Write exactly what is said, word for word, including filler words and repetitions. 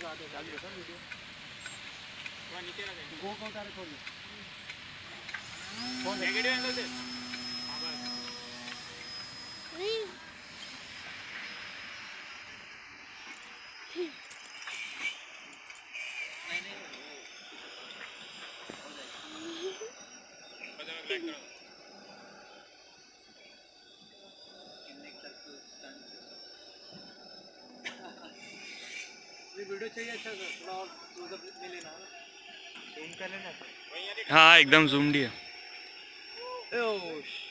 आते चालू रखा वीडियो वहां नीचे रखे गो को उतारे खोल कौन नेगेटिव एंगल से हां बस नहीं नहीं नहीं बता मैं ब्लैक करो वीडियो चाहिए अच्छा सर थोड़ा और क्लोजअप ले लेना जूम कर लेना हाँ एकदम जूम दिया।